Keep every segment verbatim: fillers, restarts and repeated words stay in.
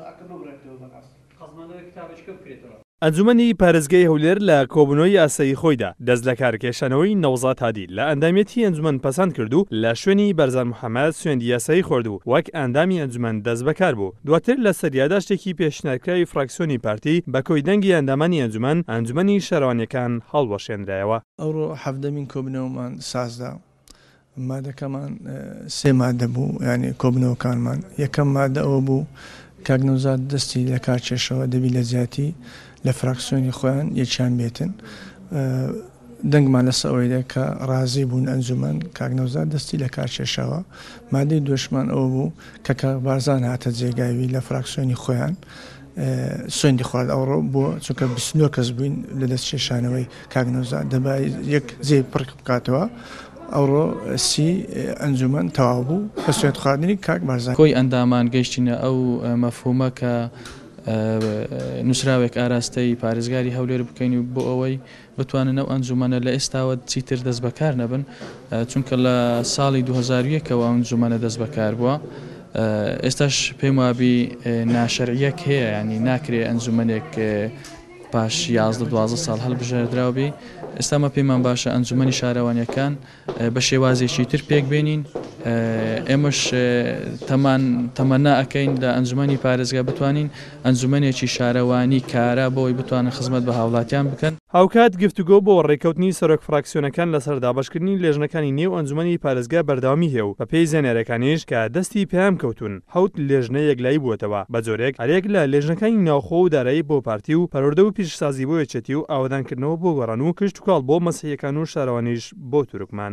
ئەنجومەنی پارێزگای هەولێر لە کۆبوونەوەی ئاسایی خۆیدا دەست لە کارکێشانەوەی نەوزاد هادی لە ئەندامەتی ئەنجومەن پەسەند کرد و لە شوێنی بەرزان محەممەد سوێندی یاسایی خۆرد و وەک ئەندامی ئەنجومەن دەست بەکار بوو. دواتر لە سەریاداشتێکی پێشنەرکراوی فراکسیۆنی پارتی بە کۆی دەنگی ئەندامانی ئەنجومەن ئەنجومەنی شارەوانیەکان هەڵوەشێنرایەوە. ئەوڕۆ حەڤدەمین کۆبوونەوەمان سازدا مادەکەمان سێ مادە بوو، یعنی کۆبوونەوەکانمان. یەکەم مادە ئەوە بوو کاک نەوزاد دەستی لە کارکێشەوە دەبی لە زیاتی لە فراکسیۆنی خۆیان یەکیان بێتن. دەنگمان لەسەر ئەوەیە کە ڕازی بوون ئەنجومەن کاک نەوزاد دەستی لە کارکێشەوە. مادەی دوێشمان ئەوە بوو کە کاک بارزان هاتە جێگاوی لە فراکسیۆنی خۆیان سوێندی خوارد. ئەوڕۆ بووە چونکە بیست و نۆ کەس بووین لە دەست کێشانەوەی کاک نەوزاد دەبا یەک جێ پڕ بکاتەوە. ئەوڕۆ سی ئەنجومەن تەواو بوو بە سوێند خواردنی کاک بارزان. کۆی ئەندامان گەیشتینە ئەو مەفهومە کە نووسراوێک ئاراستەی پارێزگاری هەولێر بکەین و بۆ ئەوەی بتوانن ئەو ئەنجومەنە لە ئێستاوە چیتر دەست بەکار نەبن، چونکە لە ساڵی دوو هەزار و یەکەوە ئەنجومەنە دەست بەکار بووە. ئێستاش پێم وابی ناشەرعیەک هەیە، ینی ناکرێ ئەنجومەنێک پاش یازدە دوازدە ساڵ هەڵبژێردراوبی. ئێستامە پێمان باشە ئەنجومەنی شارەوانیەکان بە شێوازێکی تر پێک بێنین. ئێمەش تەمەنا ئەەکەین لە ئەنجومەنی پارێزگا بتوانین ئەنجومەنێکی شارەوانی کارە بۆی بتوانن خزمەت بە هاوڵاتیان بکەن. هاوکات گفتوگۆ بۆ ڕێکەوتنی سەرۆک فراکسیۆنەکان لەسەر دابەشکردنی لێژنەکانی نێو ئەنجومەنی پارێزگا بەردەوامی هەیە و بە پێی زانیاریەکانیش کە دەستی پێیان کەوتون حەوت لێژنە یەکلایی بووەتەوە بە جۆرێک هەرێک لە لێژنەکانی ناوخۆ و دارایی بۆ پارتی و پەروەردە و پیشسازی بۆ یەکێتی و ئاوادانکردنەوە بۆ گەڕان و کشت و کاڵ بۆ مەسیحیەکان و شارەوانیش بۆ تورکمان.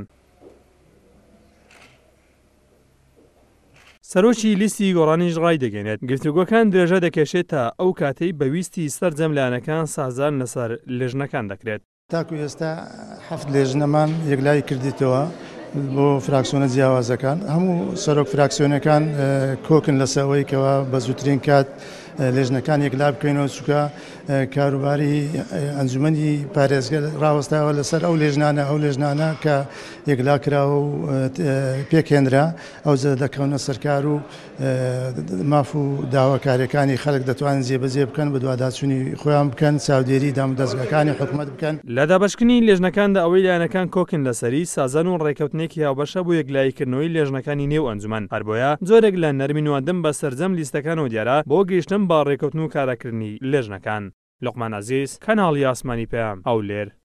سەرۆکی لیستی گۆڕانیش ڕای دەگەێنێت گفتوگۆکان درێژە دەکێشێت تا ئەو کاتەی بەویستی سەرجەم لایەنەکان سازار لەسەر لێژنەکان دەکرێت. تاکو ئێستا حەفت لێژنەمان یەکلای کردیتەوە بۆ فراکسیۆنە جیاوازەکان. هەموو سەرۆک فراکسیۆنەکان کۆکن لەسەوەی کەوە بە زووترین کات لێژنەکان یەکلا بکەینەوە، چونکە کاروباری ئەنجومەنی پارێزگا ڕاوەستاوە لەسەر ئەو لێژنانە ئەو لێژنانە کە یەکلا کراوە و پێکهێنرا ئەو جە دەکەونە سەرکار و ماف و داواکاریەکانی خەڵک دەتوانن جێبەجێ بکەن بە دوواداچوونی خۆیان بکەن، چاودێری دامودەستگاکانی حکوومەت بکەن. لە دابەشکردنی لێژنەکاندا ئەوەی لایەنەکان کۆکن لەسەری سازان و ڕێکەوتنێکی هاوبەشە بۆ یەکلاییکردنەوەی لێژنەکانی نێو ئەنجومەن. هەر بۆیە جۆرێک لە نەرمینواندن بە سەرجەم لیستەکانەوە دیارە بۆ گەیشتن با ڕێکەوتن و کارەکردنی لێژنەکان. لوقمان عزیز، کەناڵی ئاسمانی پێام، هەولێر.